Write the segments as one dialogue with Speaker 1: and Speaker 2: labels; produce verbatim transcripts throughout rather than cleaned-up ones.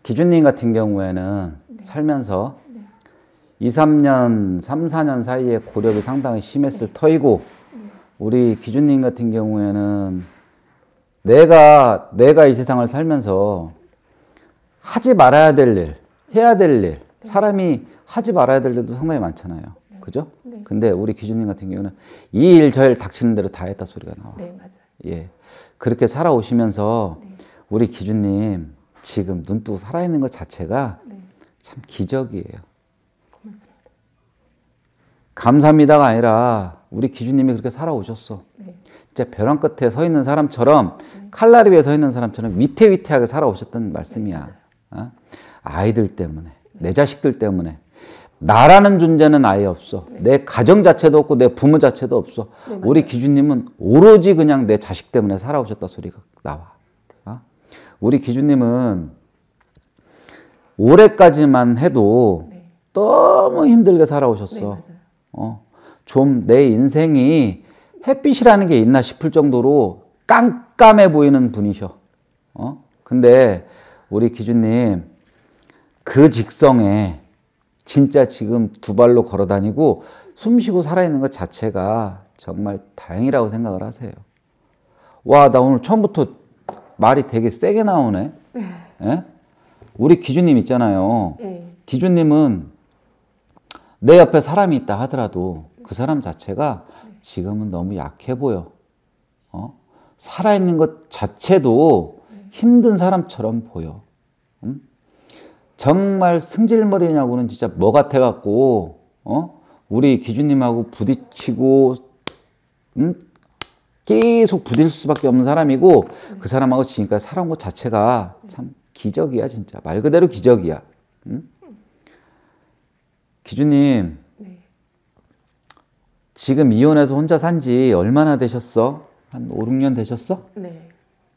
Speaker 1: 기준님 같은 경우에는
Speaker 2: 네.
Speaker 1: 살면서
Speaker 2: 네.
Speaker 1: 이, 삼 년, 삼, 사 년 사이에 고력이 상당히 심했을
Speaker 2: 네.
Speaker 1: 터이고
Speaker 2: 네.
Speaker 1: 우리 기준님 같은 경우에는 내가 내가 이 세상을 살면서 하지 말아야 될 일, 해야 될 일,
Speaker 2: 네.
Speaker 1: 사람이 하지 말아야 될 일도 상당히 많잖아요.
Speaker 2: 네.
Speaker 1: 그죠?
Speaker 2: 네.
Speaker 1: 근데 우리 기준님 같은 경우는 이 일 저 일 닥치는 대로 다 했다 소리가 나와.
Speaker 2: 네, 맞아요.
Speaker 1: 예. 그렇게 살아오시면서
Speaker 2: 네.
Speaker 1: 우리 기준님 지금 눈 뜨고 살아있는 것 자체가
Speaker 2: 네.
Speaker 1: 참 기적이에요.
Speaker 2: 고맙습니다.
Speaker 1: 감사합니다가 아니라 우리 기준님이 그렇게 살아오셨어.
Speaker 2: 네.
Speaker 1: 진짜 벼랑 끝에 서 있는 사람처럼
Speaker 2: 네.
Speaker 1: 칼날이 위에 서 있는 사람처럼 위태위태하게 살아오셨던 말씀이야.
Speaker 2: 네,
Speaker 1: 어? 아이들 때문에, 내 자식들 때문에. 나라는 존재는 아예 없어.
Speaker 2: 네.
Speaker 1: 내 가정 자체도 없고 내 부모 자체도 없어.
Speaker 2: 네,
Speaker 1: 우리 기준님은 오로지 그냥 내 자식 때문에 살아오셨다 소리가 나와. 어? 우리 기준님은 올해까지만 해도
Speaker 2: 네.
Speaker 1: 너무 힘들게 살아오셨어.
Speaker 2: 네, 맞아요.
Speaker 1: 어, 좀 내 인생이 햇빛이라는 게 있나 싶을 정도로 깜깜해 보이는 분이셔. 어? 근데 우리 기준님 그 직성에 진짜 지금 두 발로 걸어 다니고 숨 쉬고 살아있는 것 자체가 정말 다행이라고 생각을 하세요. 와, 나 오늘 처음부터 말이 되게 세게 나오네. 예? 우리 기준님 있잖아요.
Speaker 2: 네.
Speaker 1: 기준님은 내 옆에 사람이 있다 하더라도 그 사람 자체가 지금은 너무 약해 보여. 어? 살아있는 것 자체도 힘든 사람처럼 보여. 음? 정말 승질머리냐고는 진짜 뭐 같아갖고, 어? 우리 기준님하고 부딪히고, 음? 계속 부딪힐 수밖에 없는 사람이고, 그 사람하고 지금까지 살아온 것 자체가 참 기적이야, 진짜. 말 그대로 기적이야. 음? 기준님,
Speaker 2: 네.
Speaker 1: 지금 이혼해서 혼자 산 지 얼마나 되셨어? 한 오, 육 년 되셨어?
Speaker 2: 네.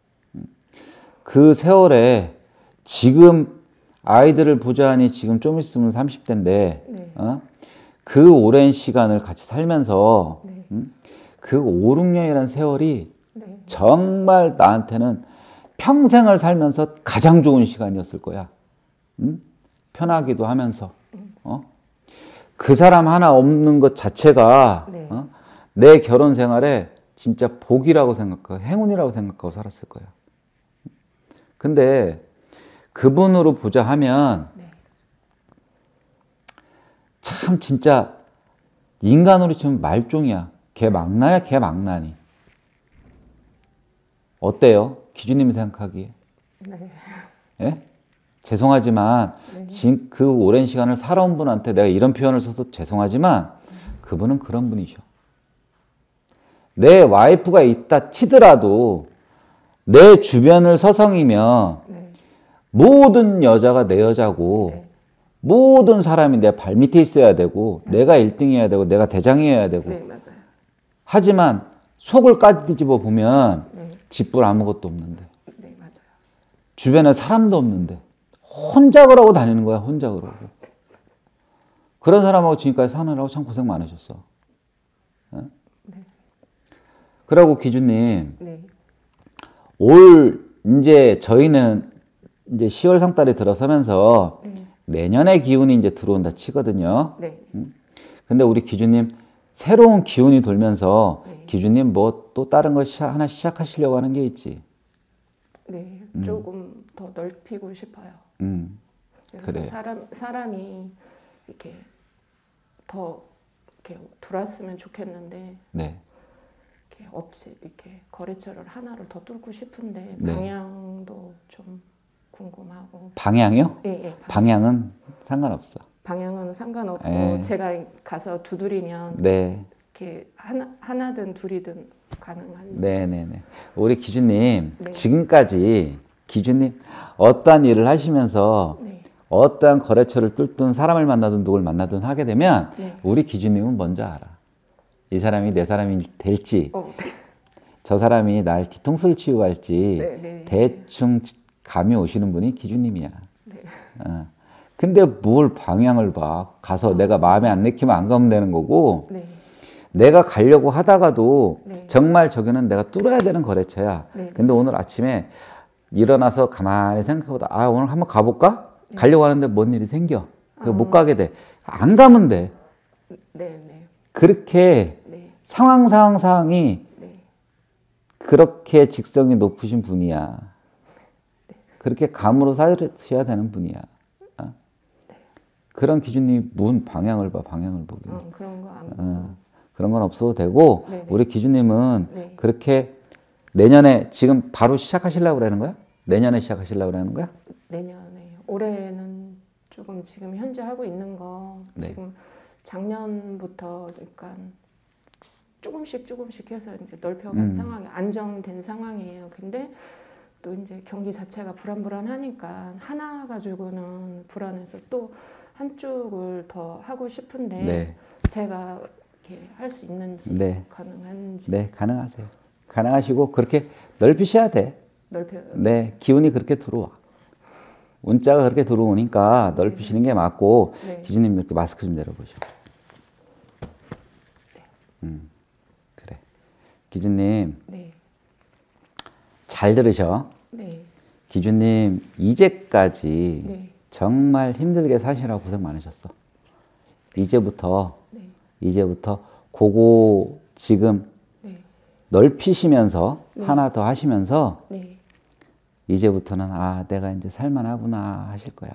Speaker 1: 그 세월에 지금 아이들을 보자니 지금 좀 있으면 삼십 대인데
Speaker 2: 네.
Speaker 1: 어? 그 오랜 시간을 같이 살면서
Speaker 2: 네.
Speaker 1: 음? 그 오, 육 년이라는 세월이
Speaker 2: 네.
Speaker 1: 정말 나한테는 평생을 살면서 가장 좋은 시간이었을 거야. 음? 편하기도 하면서 어? 그 사람 하나 없는 것 자체가
Speaker 2: 네.
Speaker 1: 어? 내 결혼 생활에 진짜 복이라고 생각하고 행운이라고 생각하고 살았을 거야. 근데 그분으로 보자 하면
Speaker 2: 네.
Speaker 1: 참 진짜 인간으로 치면 말종이야. 개 망나야 개 망나니. 어때요? 기준님이 생각하기에.
Speaker 2: 네.
Speaker 1: 예? 죄송하지만
Speaker 2: 네.
Speaker 1: 지금 그 오랜 시간을 살아온 분한테 내가 이런 표현을 써서 죄송하지만 그분은 그런 분이셔. 내 와이프가 있다 치더라도 내 주변을 서성이며
Speaker 2: 네.
Speaker 1: 모든 여자가 내 여자고
Speaker 2: 네.
Speaker 1: 모든 사람이 내 발밑에 있어야 되고 내가 일 등이어야 되고 내가 대장이어야 되고
Speaker 2: 네, 맞아요.
Speaker 1: 하지만 속을 까뒤집어 보면
Speaker 2: 네.
Speaker 1: 집불 아무것도 없는데
Speaker 2: 네, 맞아요.
Speaker 1: 주변에 사람도 없는데 혼자 그러고 다니는 거야. 혼자 그러고. 그런 사람하고 지금까지 사느라고 참 고생 많으셨어. 어?
Speaker 2: 네.
Speaker 1: 그러고 기준님
Speaker 2: 네.
Speaker 1: 올 이제 저희는 이제 시월 상달에 들어서면서
Speaker 2: 네.
Speaker 1: 내년의 기운이 이제 들어온다 치거든요.
Speaker 2: 네.
Speaker 1: 근데 우리 기준님 새로운 기운이 돌면서
Speaker 2: 네.
Speaker 1: 기준님 뭐 또 다른 거 시작, 하나 시작하시려고 하는 게 있지.
Speaker 2: 네. 조금 더 넓히고 싶어요.
Speaker 1: 음.
Speaker 2: 그래서
Speaker 1: 그래.
Speaker 2: 사람 사람이 이렇게 더 이렇게 들어왔으면 좋겠는데
Speaker 1: 네.
Speaker 2: 이렇게 없이 이렇게 거래처를 하나를 더 뚫고 싶은데
Speaker 1: 네.
Speaker 2: 방향도 좀 궁금하고.
Speaker 1: 방향이요?
Speaker 2: 예, 예.
Speaker 1: 방향은 상관없어.
Speaker 2: 방향은 상관없고
Speaker 1: 예.
Speaker 2: 제가 가서 두드리면
Speaker 1: 네.
Speaker 2: 이렇게 하나 하나든 둘이든 가능한지.
Speaker 1: 네네네. 우리 기준님,
Speaker 2: 네.
Speaker 1: 지금까지 기준님 어떠한 일을 하시면서
Speaker 2: 네.
Speaker 1: 어떠한 거래처를 뚫든 사람을 만나든 누굴 만나든 하게 되면
Speaker 2: 네.
Speaker 1: 우리 기준님은 먼저 알아. 이 사람이 내 사람이 될지,
Speaker 2: 어,
Speaker 1: 저 사람이 날 뒤통수를 치고 갈지
Speaker 2: 네, 네.
Speaker 1: 대충 감이 오시는 분이 기준님이야.
Speaker 2: 네.
Speaker 1: 어. 근데 뭘 방향을 봐. 가서 내가 마음에 안 내키면 안 가면 되는 거고
Speaker 2: 네.
Speaker 1: 내가 가려고 하다가도
Speaker 2: 네.
Speaker 1: 정말 저기는 내가 뚫어야 되는 거래처야.
Speaker 2: 네.
Speaker 1: 근데 오늘 아침에 일어나서 가만히 생각해보다 아 오늘 한번 가볼까?
Speaker 2: 네.
Speaker 1: 가려고 하는데 뭔 일이 생겨. 그
Speaker 2: 아.
Speaker 1: 못 가게 돼. 안 가면 돼.
Speaker 2: 네, 네,
Speaker 1: 그렇게
Speaker 2: 네,
Speaker 1: 상황 상황 상황이
Speaker 2: 네,
Speaker 1: 그렇게 직성이 높으신 분이야. 그렇게 감으로 사셔야 되는 분이야. 어? 그런 기준이 문 방향을 봐, 방향을 보기.
Speaker 2: 어, 그런 거 안 보고.
Speaker 1: 어, 그런 건 없어도 되고
Speaker 2: 네네.
Speaker 1: 우리 기준님은
Speaker 2: 네.
Speaker 1: 그렇게 내년에 지금 바로 시작하시려고 그러는 거야? 내년에 시작하시려고 그러는 거야?
Speaker 2: 내년에 올해는 조금 지금 현재 하고 있는 거
Speaker 1: 네.
Speaker 2: 지금 작년부터 그러니까 조금씩 조금씩 해서 이제 넓혀간
Speaker 1: 음.
Speaker 2: 상황이 안정된 상황이에요. 근데 또 이제 경기 자체가 불안불안하니까 하나 가지고는 불안해서 또 한쪽을 더 하고 싶은데
Speaker 1: 네.
Speaker 2: 제가 이렇게 할 수 있는지
Speaker 1: 네.
Speaker 2: 가능한지
Speaker 1: 네, 가능하세요. 가능하시고 그렇게 넓히셔야 돼.
Speaker 2: 넓혀.
Speaker 1: 네, 기운이 그렇게 들어와. 운자가 그렇게 들어오니까 넓히시는 게 맞고
Speaker 2: 네.
Speaker 1: 기준님 이렇게 마스크 좀 내려보시고. 음, 그래. 기준님
Speaker 2: 네,
Speaker 1: 잘 들으셔.
Speaker 2: 네,
Speaker 1: 기준님 이제까지
Speaker 2: 네,
Speaker 1: 정말 힘들게 사시느라 고생 많으셨어. 이제부터
Speaker 2: 네,
Speaker 1: 이제부터 그거 지금
Speaker 2: 네,
Speaker 1: 넓히시면서
Speaker 2: 네.
Speaker 1: 하나 더 하시면서
Speaker 2: 네,
Speaker 1: 이제부터는 아 내가 이제 살만하구나 하실 거야.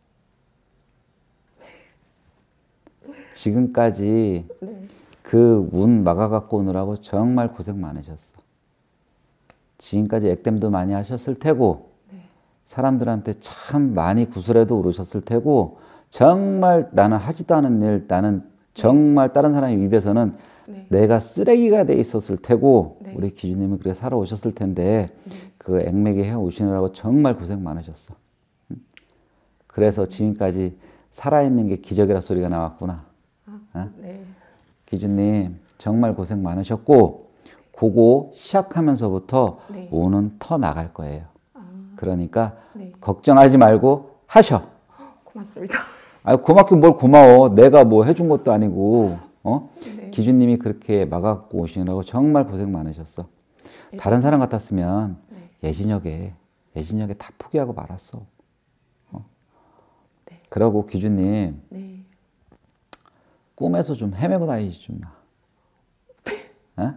Speaker 1: 지금까지
Speaker 2: 네,
Speaker 1: 그 운 막아갖고 오느라고 정말 고생 많으셨어. 지금까지 액땜도 많이 하셨을 테고
Speaker 2: 네,
Speaker 1: 사람들한테 참 많이 구슬에도 오르셨을 테고 정말 나는 하지도 않은 일 나는 정말 다른 사람의 입에서는
Speaker 2: 네,
Speaker 1: 내가 쓰레기가 돼 있었을 테고
Speaker 2: 네.
Speaker 1: 우리 기준님은 그렇게 살아오셨을 텐데
Speaker 2: 네.
Speaker 1: 그 액맥에 해 오시느라고 정말 고생 많으셨어. 응? 그래서 지금까지 살아있는 게 기적이라 소리가 나왔구나.
Speaker 2: 아,
Speaker 1: 어?
Speaker 2: 네,
Speaker 1: 기준님 정말 고생 많으셨고 그거 시작하면서부터
Speaker 2: 네.
Speaker 1: 오는 터 나갈 거예요.
Speaker 2: 아,
Speaker 1: 그러니까
Speaker 2: 네.
Speaker 1: 걱정하지 말고 하셔.
Speaker 2: 고맙습니다.
Speaker 1: 아 고맙긴 뭘 고마워. 내가 뭐 해준 것도 아니고. 어?
Speaker 2: 네.
Speaker 1: 기준님이 그렇게 막아갖고 오시느라고 정말 고생 많으셨어. 다른 사람 같았으면
Speaker 2: 네.
Speaker 1: 예진역에 예진역에 다 포기하고 말았어. 어?
Speaker 2: 네.
Speaker 1: 그러고 기준님
Speaker 2: 네.
Speaker 1: 꿈에서 좀 헤매고 다니지 좀 나. 어?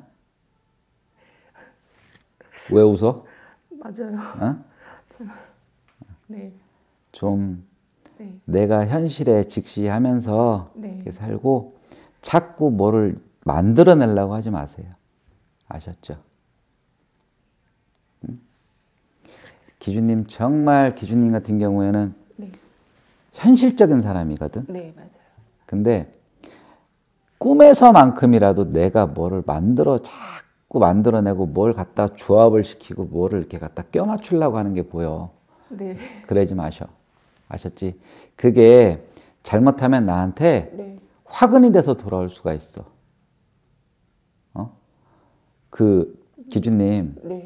Speaker 1: 왜 웃어?
Speaker 2: 맞아요.
Speaker 1: 어?
Speaker 2: 참, 네,
Speaker 1: 좀
Speaker 2: 네,
Speaker 1: 내가 현실에 직시하면서
Speaker 2: 네.
Speaker 1: 이렇게 살고 자꾸 뭐를 만들어내려고 하지 마세요. 아셨죠? 응? 기준님 정말 기준님 같은 경우에는
Speaker 2: 네,
Speaker 1: 현실적인 사람이거든.
Speaker 2: 네, 맞아요.
Speaker 1: 근데 꿈에서만큼이라도 내가 뭐를 만들어 자꾸 만들어내고 뭘 갖다 조합을 시키고 뭐를 이렇게 갖다 껴맞추려고 하는 게 보여.
Speaker 2: 네,
Speaker 1: 그러지 마셔. 아셨지? 그게 잘못하면 나한테
Speaker 2: 네,
Speaker 1: 화근이 돼서 돌아올 수가 있어. 어? 그 기준님
Speaker 2: 네,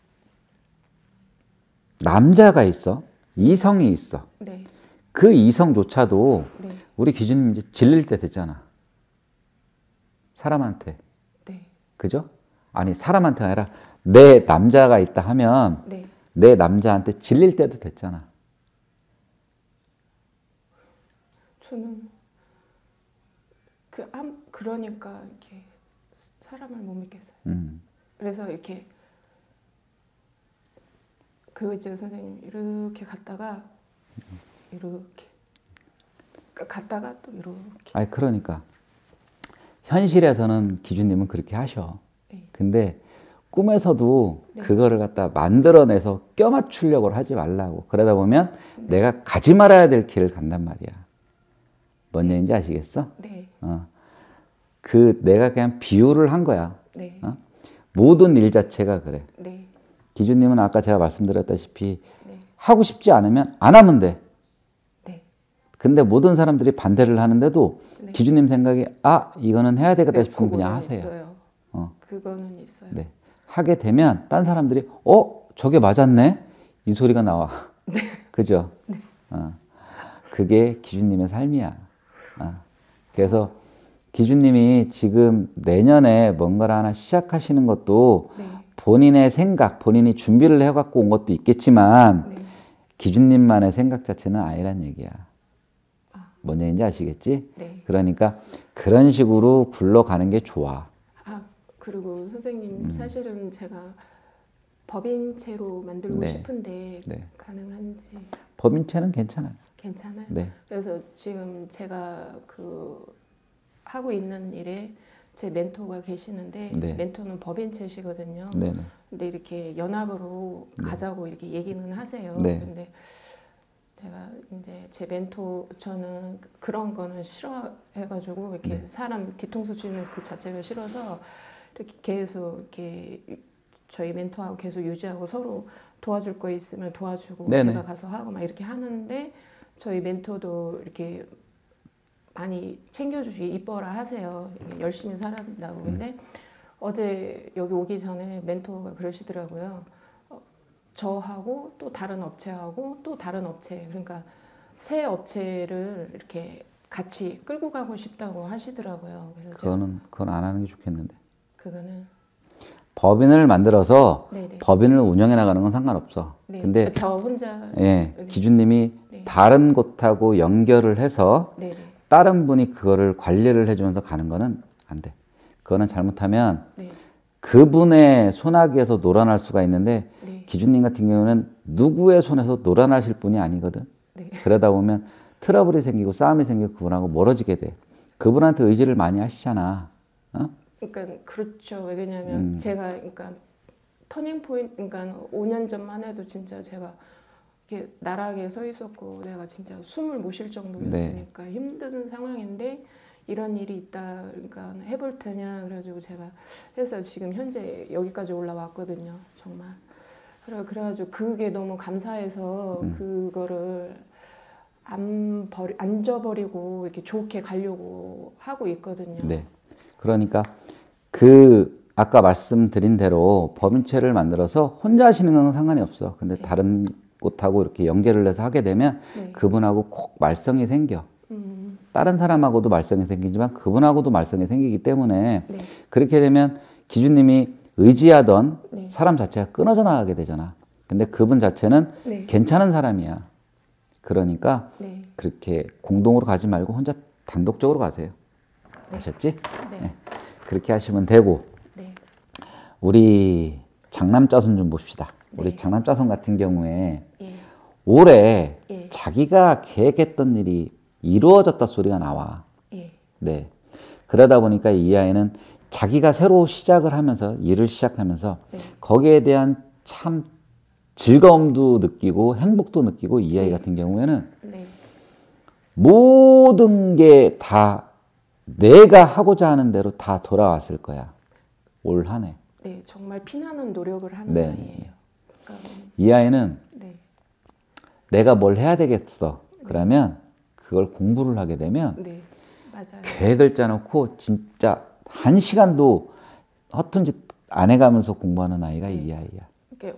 Speaker 1: 남자가 있어. 이성이 있어.
Speaker 2: 네,
Speaker 1: 그 이성조차도
Speaker 2: 네,
Speaker 1: 우리 기준님 이제 질릴 때 됐잖아. 사람한테.
Speaker 2: 네,
Speaker 1: 그죠? 아니 사람한테 아니라 내 남자가 있다 하면
Speaker 2: 네.
Speaker 1: 내 남자한테 질릴 때도 됐잖아.
Speaker 2: 저는 그 한 그러니까 이렇게 사람을 못 믿겠어요.
Speaker 1: 음.
Speaker 2: 그래서 이렇게 그 이제 선생님 이렇게 갔다가 이렇게 갔다가 또 이렇게.
Speaker 1: 아니 그러니까 현실에서는 기준님은 그렇게 하셔.
Speaker 2: 네.
Speaker 1: 근데 꿈에서도
Speaker 2: 네.
Speaker 1: 그거를 갖다 만들어내서 껴맞추려고 하지 말라고. 그러다 보면
Speaker 2: 네.
Speaker 1: 내가 가지 말아야 될 길을 간단 말이야. 뭔 얘기인지 아시겠어?
Speaker 2: 네,
Speaker 1: 어. 그 내가 그냥 비유를 한 거야.
Speaker 2: 네,
Speaker 1: 어? 모든 일 자체가 그래.
Speaker 2: 네,
Speaker 1: 기준님은 아까 제가 말씀드렸다시피
Speaker 2: 네,
Speaker 1: 하고 싶지 않으면 안 하면 돼.
Speaker 2: 네,
Speaker 1: 근데 모든 사람들이 반대를 하는데도
Speaker 2: 네.
Speaker 1: 기준님 생각에 아 이거는 해야 되겠다
Speaker 2: 네,
Speaker 1: 싶으면 그냥
Speaker 2: 그거는
Speaker 1: 하세요.
Speaker 2: 있어요.
Speaker 1: 어.
Speaker 2: 그거는 있어요.
Speaker 1: 네. 하게 되면 딴 사람들이 어 저게 맞았네 이 소리가 나와.
Speaker 2: 네.
Speaker 1: 그죠?
Speaker 2: 네.
Speaker 1: 어. 그게 기준님의 삶이야. 어. 그래서 기준님이 지금 내년에 뭔가를 하나 시작하시는 것도
Speaker 2: 네,
Speaker 1: 본인의 생각, 본인이 준비를 해갖고 온 것도 있겠지만
Speaker 2: 네.
Speaker 1: 기준님만의 생각 자체는 아니란 얘기야.
Speaker 2: 아.
Speaker 1: 뭔 얘기인지 아시겠지?
Speaker 2: 네.
Speaker 1: 그러니까 그런 식으로 굴러가는 게 좋아.
Speaker 2: 아, 그리고 선생님
Speaker 1: 음.
Speaker 2: 사실은 제가 법인체로 만들고
Speaker 1: 네.
Speaker 2: 싶은데
Speaker 1: 네.
Speaker 2: 가능한지
Speaker 1: 법인체는 괜찮아요.
Speaker 2: 괜찮아요?
Speaker 1: 네.
Speaker 2: 그래서 지금 제가 그 하고 있는 일에 제 멘토가 계시는데
Speaker 1: 네.
Speaker 2: 멘토는 법인체시거든요.
Speaker 1: 네네.
Speaker 2: 근데 이렇게 연합으로
Speaker 1: 네.
Speaker 2: 가자고 이렇게 얘기는 하세요.
Speaker 1: 네.
Speaker 2: 근데 제가 이제 제 멘토 저는 그런 거는 싫어해가지고 이렇게
Speaker 1: 네.
Speaker 2: 사람 뒤통수 쥐는 그 자체가 싫어서 이렇게 계속 이렇게 저희 멘토하고 계속 유지하고 서로 도와줄 거 있으면 도와주고
Speaker 1: 네네.
Speaker 2: 제가 가서 하고 막 이렇게 하는데 저희 멘토도 이렇게 많이 챙겨주시기 이뻐라 하세요. 열심히 살아야 된다고. 근데
Speaker 1: 음.
Speaker 2: 어제 여기 오기 전에 멘토가 그러시더라고요. 어, 저하고 또 다른 업체하고 또 다른 업체, 그러니까 세 업체를 이렇게 같이 끌고 가고 싶다고 하시더라고요. 그래서 제가
Speaker 1: 그거는 그건 안 하는 게 좋겠는데.
Speaker 2: 그거는
Speaker 1: 법인을 만들어서
Speaker 2: 네네.
Speaker 1: 법인을 운영해 나가는 건 상관없어.
Speaker 2: 네.
Speaker 1: 근데
Speaker 2: 저 혼자
Speaker 1: 예,
Speaker 2: 네.
Speaker 1: 기준님이
Speaker 2: 네.
Speaker 1: 다른 곳하고 연결을 해서
Speaker 2: 네네.
Speaker 1: 다른 분이 그거를 관리를 해주면서 가는 거는 안 돼. 그거는 잘못하면
Speaker 2: 네.
Speaker 1: 그분의 손아귀에서 놀아날 수가 있는데
Speaker 2: 네.
Speaker 1: 기준님 같은 경우는 누구의 손에서 놀아나실 분이 아니거든.
Speaker 2: 네.
Speaker 1: 그러다 보면 트러블이 생기고 싸움이 생기고 그분하고 멀어지게 돼. 그분한테 의지를 많이 하시잖아. 어?
Speaker 2: 그러니까 그렇죠. 왜냐면
Speaker 1: 음.
Speaker 2: 제가 그러니까 터닝 포인트, 그러니까 오 년 전만 해도 진짜 제가 이렇게 나락에 서 있었고 내가 진짜 숨을 못 쉴 정도였으니까 네. 힘든 상황인데 이런 일이 있다, 그러니까 해볼 테냐 그래가지고 제가 해서 지금 현재 여기까지 올라왔거든요. 정말. 그래 그래가지고 그게 너무 감사해서
Speaker 1: 음.
Speaker 2: 그거를 안 버리 안 져버리고 이렇게 좋게 가려고 하고 있거든요.
Speaker 1: 네. 그러니까 그 아까 말씀드린 대로 법인체를 만들어서 혼자 하시는 건 상관이 없어. 근데
Speaker 2: 네.
Speaker 1: 다른 곳하고 이렇게 연결을 해서 하게 되면
Speaker 2: 네.
Speaker 1: 그분하고 꼭 말썽이 생겨.
Speaker 2: 음.
Speaker 1: 다른 사람하고도 말썽이 생기지만 그분하고도 말썽이 생기기 때문에
Speaker 2: 네.
Speaker 1: 그렇게 되면 기준님이 의지하던
Speaker 2: 네.
Speaker 1: 사람 자체가 끊어져 나가게 되잖아. 근데 그분 자체는
Speaker 2: 네.
Speaker 1: 괜찮은 사람이야. 그러니까
Speaker 2: 네.
Speaker 1: 그렇게 공동으로 가지 말고 혼자 단독적으로 가세요.
Speaker 2: 네.
Speaker 1: 아셨지?
Speaker 2: 네.
Speaker 1: 네. 그렇게 하시면 되고
Speaker 2: 네.
Speaker 1: 우리 장남짜손 좀 봅시다. 우리
Speaker 2: 네.
Speaker 1: 장남짜손 같은 경우에
Speaker 2: 예.
Speaker 1: 올해
Speaker 2: 예.
Speaker 1: 자기가 계획했던 일이 이루어졌다 소리가 나와.
Speaker 2: 예.
Speaker 1: 네. 그러다 보니까 이 아이는 자기가 새로 시작을 하면서 일을 시작하면서
Speaker 2: 네.
Speaker 1: 거기에 대한 참 즐거움도 느끼고 행복도 느끼고 이 아이
Speaker 2: 네.
Speaker 1: 같은 경우에는
Speaker 2: 네.
Speaker 1: 모든 게 다 내가 하고자 하는 대로 다 돌아왔을 거야. 올 한 해.
Speaker 2: 네, 정말 피나는 노력을 하는
Speaker 1: 네.
Speaker 2: 아이예요. 그러니까
Speaker 1: 이 아이는
Speaker 2: 네.
Speaker 1: 내가 뭘 해야 되겠어. 그러면 그걸 공부를 하게 되면
Speaker 2: 네. 맞아요.
Speaker 1: 계획을 짜놓고 진짜 한 시간도 허튼 짓 안 해가면서 공부하는 아이가
Speaker 2: 네.
Speaker 1: 이 아이야.
Speaker 2: 이렇게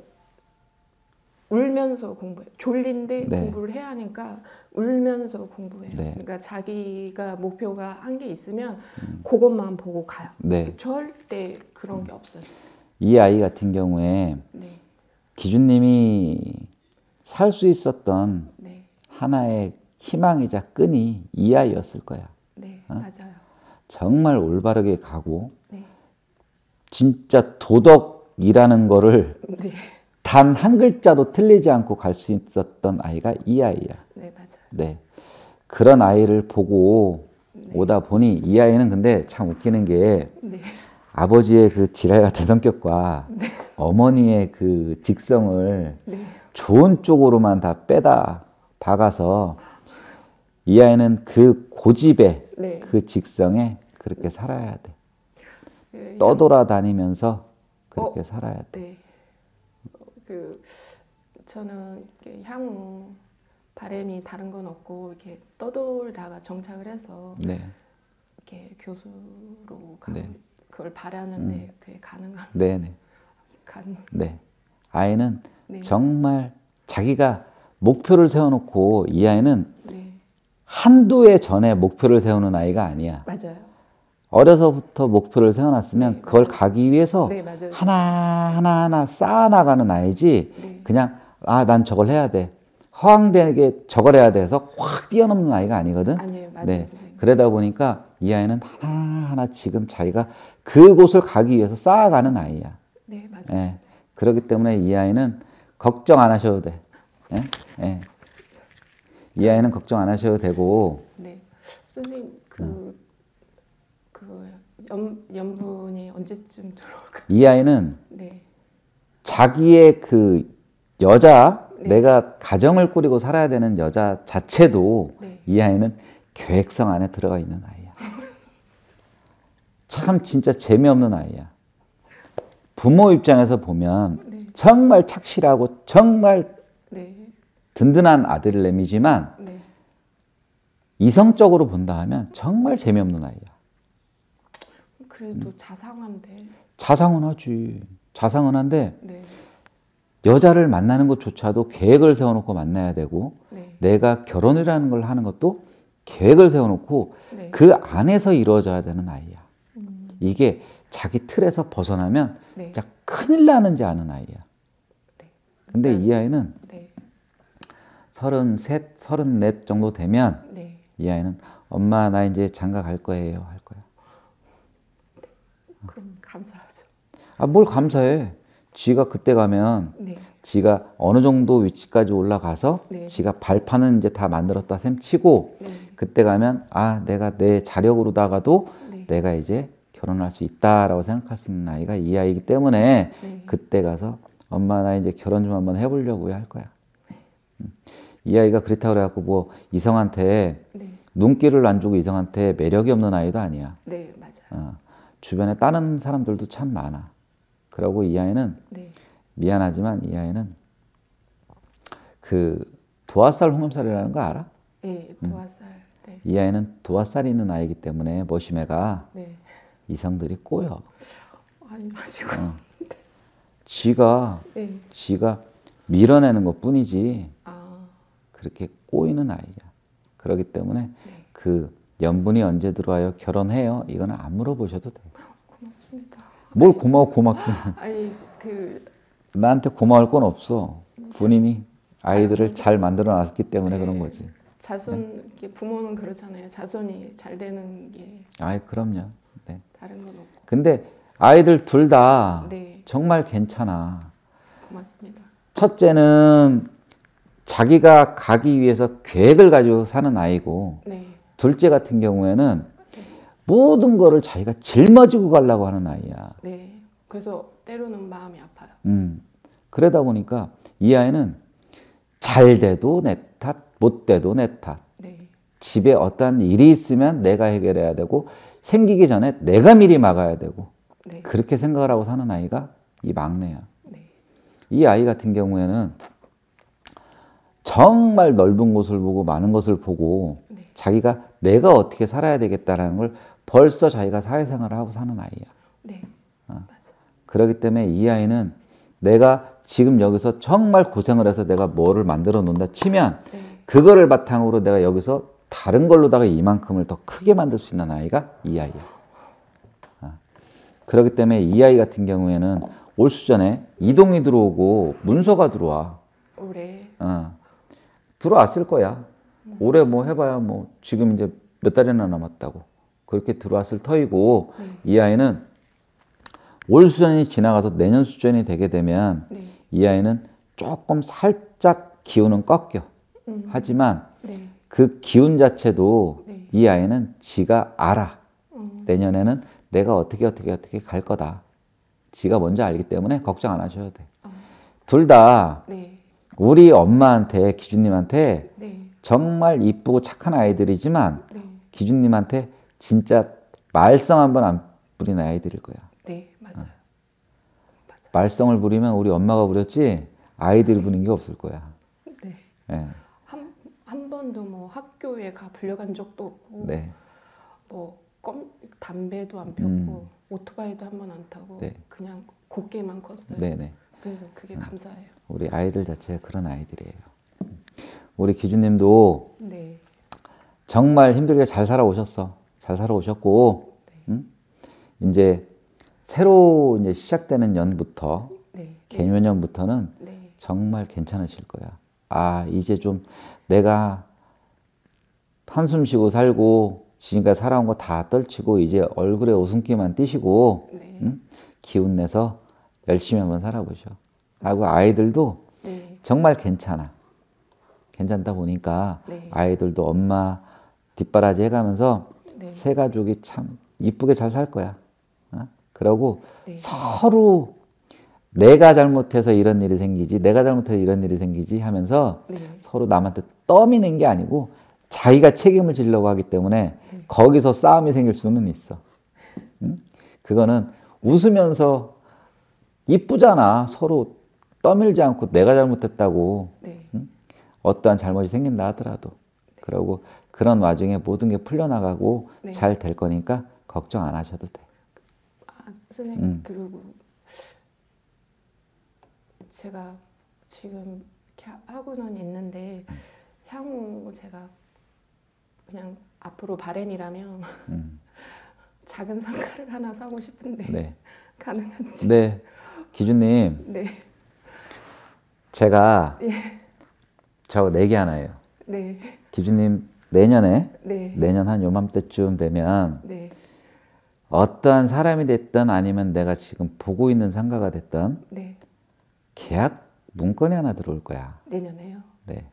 Speaker 2: 울면서 공부해. 졸린데
Speaker 1: 네.
Speaker 2: 공부를 해야 하니까 울면서 공부해요.
Speaker 1: 네.
Speaker 2: 그러니까 자기가 목표가 한 게 있으면 그것만 보고 가요.
Speaker 1: 네.
Speaker 2: 절대 그런 게 없어요.
Speaker 1: 이 아이 같은 경우에
Speaker 2: 네.
Speaker 1: 기준님이 살 수 있었던
Speaker 2: 네.
Speaker 1: 하나의 희망이자 끈이 이 아이였을 거야.
Speaker 2: 네.
Speaker 1: 어?
Speaker 2: 맞아요.
Speaker 1: 정말 올바르게 가고
Speaker 2: 네.
Speaker 1: 진짜 도덕이라는 거를
Speaker 2: 네.
Speaker 1: 단 한 글자도 틀리지 않고 갈 수 있었던 아이가 이 아이야.
Speaker 2: 네, 맞아요.
Speaker 1: 네. 그런 아이를 보고
Speaker 2: 네.
Speaker 1: 오다 보니 이 아이는 근데 참 웃기는 게
Speaker 2: 네.
Speaker 1: 아버지의 그 지랄 같은 성격과
Speaker 2: 네.
Speaker 1: 어머니의 그 직성을
Speaker 2: 네.
Speaker 1: 좋은 쪽으로만 다 빼다 박아서 이 아이는 그 고집에
Speaker 2: 네.
Speaker 1: 그 직성에 그렇게 살아야 돼.
Speaker 2: 그
Speaker 1: 떠돌아다니면서 그렇게
Speaker 2: 어?
Speaker 1: 살아야 돼.
Speaker 2: 네. 그 저는 이렇게 향후 바람이 다른 건 없고 이렇게 떠돌다가 정착을 해서
Speaker 1: 네.
Speaker 2: 이렇게 교수로 가고
Speaker 1: 네.
Speaker 2: 그걸 바라는데 그게 가능한
Speaker 1: 네네.
Speaker 2: 간.
Speaker 1: 네. 아이는
Speaker 2: 네.
Speaker 1: 정말 자기가 목표를 세워놓고 이 아이는
Speaker 2: 네.
Speaker 1: 한두 해 전에 목표를 세우는 아이가 아니야.
Speaker 2: 맞아요.
Speaker 1: 어려서부터 목표를 세워놨으면
Speaker 2: 네,
Speaker 1: 그걸
Speaker 2: 맞아요.
Speaker 1: 가기 위해서
Speaker 2: 네, 맞아요.
Speaker 1: 하나 하나 하나 쌓아나가는 아이지
Speaker 2: 네.
Speaker 1: 그냥 아, 난 저걸 해야 돼. 허황되게 저걸 해야 돼서 확 뛰어넘는 아이가 아니거든.
Speaker 2: 아니에요. 맞아요,
Speaker 1: 네.
Speaker 2: 선생님.
Speaker 1: 그러다 보니까 이 아이는 하나하나 지금 자기가 그곳을 가기 위해서 쌓아가는 아이야.
Speaker 2: 네, 맞아요.
Speaker 1: 예.
Speaker 2: 선생님.
Speaker 1: 그렇기 때문에 이 아이는 걱정 안 하셔도 돼. 예? 예. 이 아이는 걱정 안 하셔도 되고.
Speaker 2: 네. 선생님, 그, 그, 연, 연분이 언제쯤 들어올까요?
Speaker 1: 이 아이는
Speaker 2: 네.
Speaker 1: 자기의 그 여자,
Speaker 2: 네.
Speaker 1: 내가 가정을 꾸리고 살아야 되는 여자 자체도
Speaker 2: 네.
Speaker 1: 이 아이는 계획성 안에 들어가 있는 아이야. 참 진짜 재미없는 아이야. 부모 입장에서 보면
Speaker 2: 네.
Speaker 1: 정말 착실하고 정말
Speaker 2: 네.
Speaker 1: 든든한 아들내미지만
Speaker 2: 네.
Speaker 1: 이성적으로 본다 하면 정말 재미없는 아이야.
Speaker 2: 그래도 자상한데.
Speaker 1: 자상은 하지. 자상은 한데
Speaker 2: 네.
Speaker 1: 여자를 만나는 것조차도 계획을 세워놓고 만나야 되고
Speaker 2: 네.
Speaker 1: 내가 결혼이라는 걸 하는 것도 계획을 세워놓고
Speaker 2: 네.
Speaker 1: 그 안에서 이루어져야 되는 아이야.
Speaker 2: 음.
Speaker 1: 이게 자기 틀에서 벗어나면
Speaker 2: 네.
Speaker 1: 진짜 큰일 나는지 아는 아이야.
Speaker 2: 네.
Speaker 1: 근데 이 아이는
Speaker 2: 네.
Speaker 1: 서른셋, 서른넷 정도 되면
Speaker 2: 네.
Speaker 1: 이 아이는 엄마 나 이제 장가 갈 거예요 할 거야.
Speaker 2: 그럼 감사하죠.
Speaker 1: 아, 뭘 감사해. 지가 그때 가면
Speaker 2: 네.
Speaker 1: 지가 어느 정도 위치까지 올라가서
Speaker 2: 네.
Speaker 1: 지가 발판은 이제 다 만들었다 셈 치고
Speaker 2: 네.
Speaker 1: 그때 가면 아 내가 내 자력으로다가도
Speaker 2: 네.
Speaker 1: 내가 이제 결혼할 수 있다라고 생각할 수 있는 아이가 이 아이기 때문에
Speaker 2: 네.
Speaker 1: 그때 가서 엄마 나 이제 결혼 좀 한번 해보려고요 할 거야. 음. 이 아이가 그렇다고 그래갖고 뭐 이성한테
Speaker 2: 네.
Speaker 1: 눈길을 안 주고 이성한테 매력이 없는 아이도 아니야.
Speaker 2: 네, 맞아요.
Speaker 1: 어. 주변에 다른 사람들도 참 많아. 그러고 이 아이는
Speaker 2: 네.
Speaker 1: 미안하지만 이 아이는 그 도화살 홍염살이라는 거 알아?
Speaker 2: 네, 도화살. 네.
Speaker 1: 이 아이는 도화살이 있는 아이기 때문에 머시매가
Speaker 2: 네.
Speaker 1: 이성들이 꼬여.
Speaker 2: 아니, 가지고.
Speaker 1: 지가
Speaker 2: 네.
Speaker 1: 지가 밀어내는 것 뿐이지
Speaker 2: 아,
Speaker 1: 그렇게 꼬이는 아이야. 그렇기 때문에
Speaker 2: 네.
Speaker 1: 그 연분이 언제 들어와요? 결혼해요? 이거는 안 물어보셔도 돼.
Speaker 2: 고맙습니다.
Speaker 1: 뭘 고마워 고맙기는.
Speaker 2: 아니, 그,
Speaker 1: 나한테 고마울 건 없어. 본인이 아이들을 잘 만들어 놨기 때문에 그런 거지.
Speaker 2: 자손, 이렇게 부모는 그렇잖아요. 자손이 잘 되는 게
Speaker 1: 아이 그럼요. 네.
Speaker 2: 다른 건 없고.
Speaker 1: 근데 아이들 둘 다
Speaker 2: 네.
Speaker 1: 정말 괜찮아.
Speaker 2: 고맙습니다.
Speaker 1: 첫째는 자기가 가기 위해서 계획을 가지고 사는 아이고
Speaker 2: 네.
Speaker 1: 둘째 같은 경우에는 모든 거를 자기가 짊어지고 가려고 하는 아이야.
Speaker 2: 네. 그래서 때로는 마음이 아파요.
Speaker 1: 음. 그러다 보니까 이 아이는 잘 돼도 내 탓, 못 돼도 내 탓.
Speaker 2: 네.
Speaker 1: 집에 어떤 일이 있으면 내가 해결해야 되고 생기기 전에 내가 미리 막아야 되고
Speaker 2: 네.
Speaker 1: 그렇게 생각을 하고 사는 아이가 이 막내야.
Speaker 2: 네.
Speaker 1: 이 아이 같은 경우에는 정말 넓은 곳을 보고 많은 것을 보고
Speaker 2: 네.
Speaker 1: 자기가 내가 어떻게 살아야 되겠다라는 걸 벌써 자기가 사회생활을 하고 사는 아이야.
Speaker 2: 네.
Speaker 1: 어.
Speaker 2: 맞아요.
Speaker 1: 그렇기 때문에 이 아이는 내가 지금 여기서 정말 고생을 해서 내가 뭐를 만들어 놓는다 치면
Speaker 2: 네.
Speaker 1: 그거를 바탕으로 내가 여기서 다른 걸로다가 이만큼을 더 크게 만들 수 있는 아이가 이 아이야. 어. 그렇기 때문에 이 아이 같은 경우에는 올 수전에 이동이 들어오고 문서가 들어와.
Speaker 2: 올해
Speaker 1: 어. 들어왔을 거야. 올해 뭐 해봐야 뭐 지금 이제 몇 달이나 남았다고. 그렇게 들어왔을 터이고
Speaker 2: 네.
Speaker 1: 이 아이는 올 수전이 지나가서 내년 수전이 되게 되면
Speaker 2: 네.
Speaker 1: 이 아이는 조금 살짝 기운은 꺾여.
Speaker 2: 음.
Speaker 1: 하지만
Speaker 2: 네.
Speaker 1: 그 기운 자체도
Speaker 2: 네.
Speaker 1: 이 아이는 지가 알아.
Speaker 2: 음.
Speaker 1: 내년에는 내가 어떻게 어떻게 어떻게 갈 거다. 지가 먼저 알기 때문에 걱정 안 하셔도 돼.
Speaker 2: 어.
Speaker 1: 둘 다
Speaker 2: 네.
Speaker 1: 우리 엄마한테 기준님한테
Speaker 2: 네.
Speaker 1: 정말 이쁘고 착한 아이들이지만
Speaker 2: 네.
Speaker 1: 기준님한테 진짜 말썽 한 번 안 부리는 아이들일 거야.
Speaker 2: 네. 맞아요. 맞아요.
Speaker 1: 말썽을 부리면 우리 엄마가 부렸지 아이들이 부는 게 없을 거야.
Speaker 2: 네.
Speaker 1: 예.
Speaker 2: 한, 한 번도 뭐 학교에 가 불려간 적도 없고
Speaker 1: 네.
Speaker 2: 뭐 껌, 담배도 안 폈고
Speaker 1: 음.
Speaker 2: 오토바이도 한 번 안 타고
Speaker 1: 네.
Speaker 2: 그냥 곱게만 컸어요.
Speaker 1: 네네.
Speaker 2: 그래서 그게 감사해요.
Speaker 1: 우리 아이들 자체가 그런 아이들이에요. 우리 기준님도
Speaker 2: 네.
Speaker 1: 정말 힘들게 잘 살아오셨어. 잘 살아오셨고
Speaker 2: 네.
Speaker 1: 응? 이제 새로 이제 시작되는 연부터
Speaker 2: 네.
Speaker 1: 개묘년부터는
Speaker 2: 네.
Speaker 1: 정말 괜찮으실 거야. 아, 이제 좀 내가 한숨 쉬고 살고 지금까지 살아온 거 다 떨치고 이제 얼굴에 웃음기만 띄시고
Speaker 2: 네.
Speaker 1: 응? 기운 내서 열심히 한번 살아보셔. 하고 아이들도
Speaker 2: 네.
Speaker 1: 정말 괜찮아. 괜찮다 보니까
Speaker 2: 네.
Speaker 1: 아이들도 엄마 뒷바라지 해가면서
Speaker 2: 네.
Speaker 1: 새 가족이 참 이쁘게 잘 살 거야. 어? 그러고
Speaker 2: 네.
Speaker 1: 서로 내가 잘못해서 이런 일이 생기지, 내가 잘못해서 이런 일이 생기지 하면서
Speaker 2: 네.
Speaker 1: 서로 남한테 떠미는 게 아니고 자기가 책임을 지려고 하기 때문에
Speaker 2: 네.
Speaker 1: 거기서 싸움이 생길 수는 있어. 응? 그거는 웃으면서 이쁘잖아. 서로 떠밀지 않고 내가 잘못했다고.
Speaker 2: 네.
Speaker 1: 응? 어떠한 잘못이 생긴다 하더라도. 그러고 그런 와중에 모든 게 풀려나가고
Speaker 2: 네.
Speaker 1: 잘 될 거니까 걱정 안 하셔도 돼.
Speaker 2: 아, 선생님
Speaker 1: 음.
Speaker 2: 그리고 제가 지금 이렇게 하고는 있는데 향후 제가 그냥 앞으로 바람이라면
Speaker 1: 음.
Speaker 2: 작은 상가를 하나 사고 싶은데
Speaker 1: 네.
Speaker 2: 가능한지.
Speaker 1: 네. 기준님,
Speaker 2: 네.
Speaker 1: 제가
Speaker 2: 예.
Speaker 1: 저 내기 하나예요.
Speaker 2: 네.
Speaker 1: 기준님 내년에
Speaker 2: 네.
Speaker 1: 내년 한 요맘때쯤 되면
Speaker 2: 네.
Speaker 1: 어떠한 사람이 됐든 아니면 내가 지금 보고 있는 상가가 됐든
Speaker 2: 네.
Speaker 1: 계약 문건이 하나 들어올 거야.
Speaker 2: 내년에요.
Speaker 1: 네.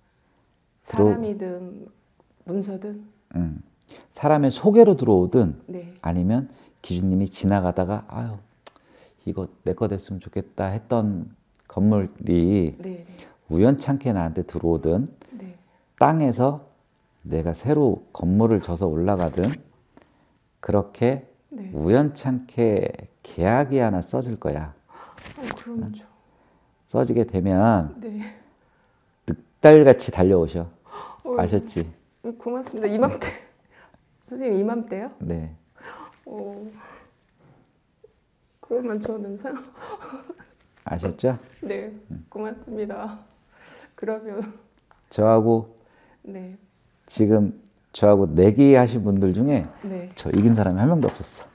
Speaker 2: 사람이든 문서든.
Speaker 1: 음. 사람의 소개로 들어오든
Speaker 2: 네.
Speaker 1: 아니면 기준님이 지나가다가 아유 이거 내 거 됐으면 좋겠다 했던 건물이
Speaker 2: 네.
Speaker 1: 우연찮게 나한테 들어오든
Speaker 2: 네.
Speaker 1: 땅에서 내가 새로 건물을 져서 올라가든 그렇게
Speaker 2: 네.
Speaker 1: 우연찮게 계약이 하나 써질 거야.
Speaker 2: 아, 그러면 저.
Speaker 1: 써지게 되면
Speaker 2: 네.
Speaker 1: 늑달같이 달려오셔.
Speaker 2: 어,
Speaker 1: 아셨지?
Speaker 2: 고맙습니다. 이맘때. 선생님 이맘때요?
Speaker 1: 네.
Speaker 2: 어. 그러면 저는 상.
Speaker 1: 아셨죠?
Speaker 2: 네. 고맙습니다. 그러면
Speaker 1: 저하고
Speaker 2: 네.
Speaker 1: 지금 저하고 내기 하신 분들 중에
Speaker 2: 네.
Speaker 1: 저 이긴 사람이 한 명도 없었어.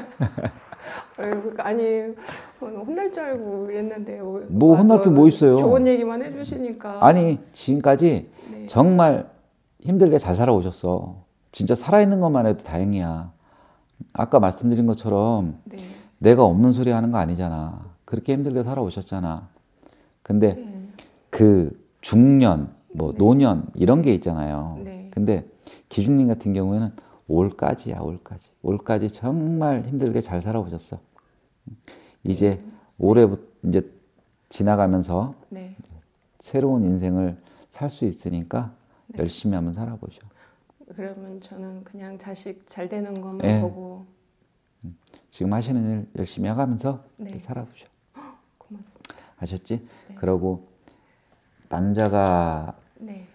Speaker 2: 아니 혼날 줄 알고 그랬는데
Speaker 1: 뭐 혼날 게 뭐 있어요?
Speaker 2: 좋은 얘기만 해주시니까.
Speaker 1: 아니 지금까지
Speaker 2: 네.
Speaker 1: 정말 힘들게 잘 살아오셨어. 진짜 살아있는 것만 해도 다행이야. 아까 말씀드린 것처럼
Speaker 2: 네.
Speaker 1: 내가 없는 소리 하는 거 아니잖아. 그렇게 힘들게 살아오셨잖아. 근데
Speaker 2: 네.
Speaker 1: 그 중년, 뭐
Speaker 2: 네.
Speaker 1: 노년 이런 게 있잖아요.
Speaker 2: 네.
Speaker 1: 근데 기준님 같은 경우에는 올까지야, 올까지. 올까지 정말 힘들게 잘 살아오셨어. 이제
Speaker 2: 네.
Speaker 1: 올해부터 이제 지나가면서
Speaker 2: 네.
Speaker 1: 새로운 인생을 살 수 있으니까
Speaker 2: 네.
Speaker 1: 열심히 한번 살아보죠.
Speaker 2: 그러면 저는 그냥 자식 잘 되는 것만
Speaker 1: 네.
Speaker 2: 보고.
Speaker 1: 지금 하시는 일 열심히 해가면서
Speaker 2: 네.
Speaker 1: 살아보죠.
Speaker 2: 고맙습니다.
Speaker 1: 아셨지?
Speaker 2: 네.
Speaker 1: 그러고 남자가
Speaker 2: 네.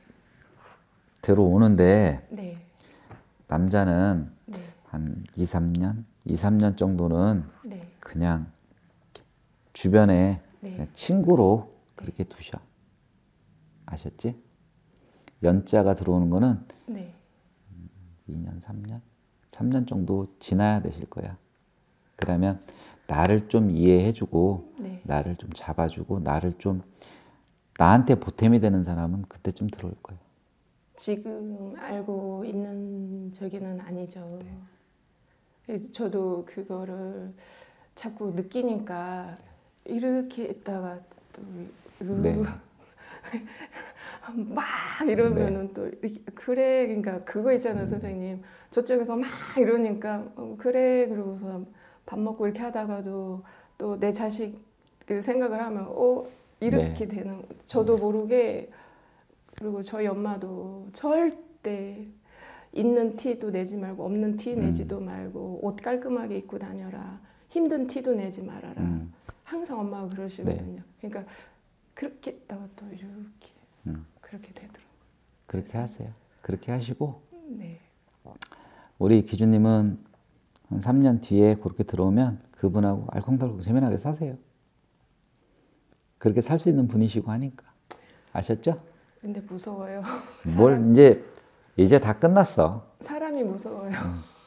Speaker 1: 들어오는데
Speaker 2: 네.
Speaker 1: 남자는
Speaker 2: 네.
Speaker 1: 한 이, 삼 년? 이, 삼 년 정도는
Speaker 2: 네.
Speaker 1: 그냥 주변에
Speaker 2: 네.
Speaker 1: 그냥 친구로 그렇게 두셔. 아셨지? 연자가 들어오는 거는
Speaker 2: 네.
Speaker 1: 이 년, 삼 년? 삼 년 정도 지나야 되실 거야. 그러면 나를 좀 이해해주고
Speaker 2: 네.
Speaker 1: 나를 좀 잡아주고 나를 좀 나한테 보탬이 되는 사람은 그때쯤 들어올 거예요.
Speaker 2: 지금 알고 있는 저기는 아니죠. 그래서 저도 그거를 자꾸 느끼니까 이렇게 있다가 또
Speaker 1: 네.
Speaker 2: 막 이러면은 또 이렇게 그래 그러니까 그거 있잖아요 선생님. 저쪽에서 막 이러니까 어, 그래 그러고서 밥 먹고 이렇게 하다가도 또 내 자식을 생각을 하면 어 이렇게
Speaker 1: 네.
Speaker 2: 되는 저도 모르게. 그리고 저희 엄마도 절대 있는 티도 내지 말고 없는 티 내지도 말고 옷 깔끔하게 입고 다녀라. 힘든 티도 내지 말아라.
Speaker 1: 음.
Speaker 2: 항상 엄마가 그러시거든요. 그러니까 그렇게 있다가 또 이렇게
Speaker 1: 음.
Speaker 2: 그렇게 되더라고요.
Speaker 1: 그렇게 하세요. 그렇게 하시고
Speaker 2: 네.
Speaker 1: 우리 기준님은 한 삼 년 뒤에 그렇게 들어오면 그분하고 알콩달콩 재미나게 사세요. 그렇게 살 수 있는 분이시고 하니까. 아셨죠?
Speaker 2: 근데 무서워요.
Speaker 1: 뭘
Speaker 2: 사람,
Speaker 1: 이제 이제 다 끝났어.
Speaker 2: 사람이 무서워요.
Speaker 1: 음.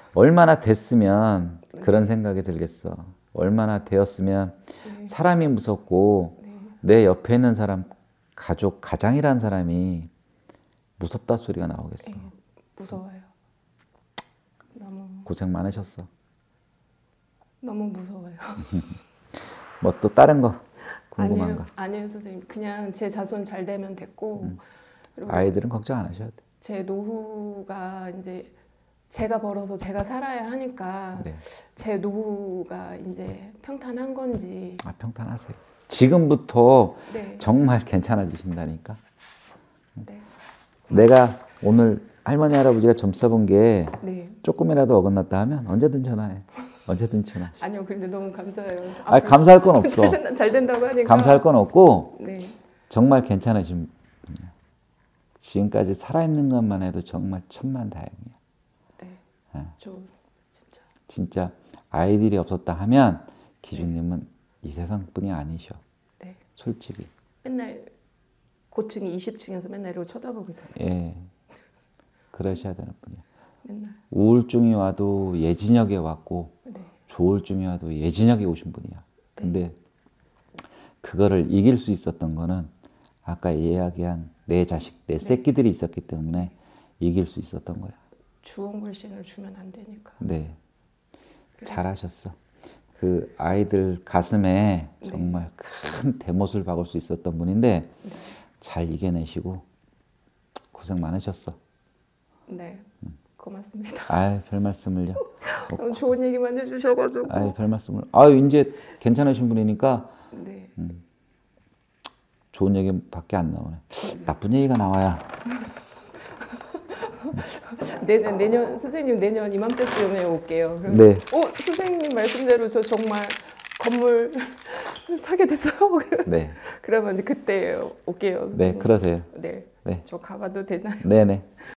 Speaker 1: 얼마나 됐으면 그런 생각이 들겠어. 얼마나 되었으면
Speaker 2: 네.
Speaker 1: 사람이 무섭고
Speaker 2: 네.
Speaker 1: 내 옆에 있는 사람, 가족, 가장이라는 사람이 무섭다 소리가 나오겠어.
Speaker 2: 네. 무서워요. 너무
Speaker 1: 고생 많으셨어.
Speaker 2: 너무 무서워요.
Speaker 1: 뭐 또 다른 거 궁금한
Speaker 2: 아니에요,
Speaker 1: 거?
Speaker 2: 아니에요 선생님. 그냥 제 자손 잘 되면 됐고
Speaker 1: 음.
Speaker 2: 그리고
Speaker 1: 아이들은 걱정 안 하셔도 돼.
Speaker 2: 제 노후가 이제 제가 벌어서 제가 살아야 하니까
Speaker 1: 네.
Speaker 2: 제 노후가 이제 평탄한 건지.
Speaker 1: 아, 평탄하세요. 지금부터
Speaker 2: 네.
Speaker 1: 정말 괜찮아지신다니까.
Speaker 2: 네.
Speaker 1: 내가 오늘 할머니 할아버지가 점 써본 게
Speaker 2: 네.
Speaker 1: 조금이라도 어긋났다 하면 언제든 전화해. 언제든 전화해.
Speaker 2: 아니요, 근데 너무 감사해요.
Speaker 1: 아, 감사할 건 없어.
Speaker 2: 잘, 된다, 잘 된다고 하니까.
Speaker 1: 감사할 건 없고
Speaker 2: 네.
Speaker 1: 정말 괜찮으신 분이야. 지금까지 살아있는 것만 해도 정말 천만다행이야.
Speaker 2: 네.
Speaker 1: 네.
Speaker 2: 저 진짜.
Speaker 1: 진짜 아이들이 없었다 하면 기준님은 이 세상뿐이 아니셔.
Speaker 2: 네.
Speaker 1: 솔직히.
Speaker 2: 맨날 고층이 이십 층에서 맨날 이러고 쳐다보고 있었어요.
Speaker 1: 예. 그러셔야 되는 분이야.
Speaker 2: 맨날.
Speaker 1: 우울증이 와도 예진역에 왔고
Speaker 2: 네.
Speaker 1: 조울증이 와도 예진역에 오신 분이야. 근데 그거를 이길 수 있었던 거는 아까 이야기한 내 자식, 내 새끼들이 있었기 때문에 이길 수 있었던 거야.
Speaker 2: 주원글씨를 주면 안 되니까.
Speaker 1: 네.
Speaker 2: 그래서-
Speaker 1: 잘하셨어. 그 아이들 가슴에
Speaker 2: 네.
Speaker 1: 정말 큰 대못을 박을 수 있었던 분인데
Speaker 2: 네.
Speaker 1: 잘 이겨내시고 고생 많으셨어.
Speaker 2: 네. 고맙습니다.
Speaker 1: 아이, 별 말씀을요.
Speaker 2: 너무 좋은 얘기만 해주셔가지고.
Speaker 1: 아이, 별 말씀을. 아유, 이제 괜찮으신 분이니까
Speaker 2: 네.
Speaker 1: 좋은 얘기밖에 안 나오네. 나쁜 얘기가 나와야.
Speaker 2: 내년, 내년 선생님 내년 이맘때쯤에 올게요. 그럼,
Speaker 1: 네.
Speaker 2: 어 선생님 말씀대로 저 정말 건물 사게 됐어요.
Speaker 1: 네.
Speaker 2: 그러면 이제 그때 올게요. 선생님.
Speaker 1: 네, 그러세요.
Speaker 2: 네.
Speaker 1: 네.
Speaker 2: 저 가봐도 되나요?
Speaker 1: 네네.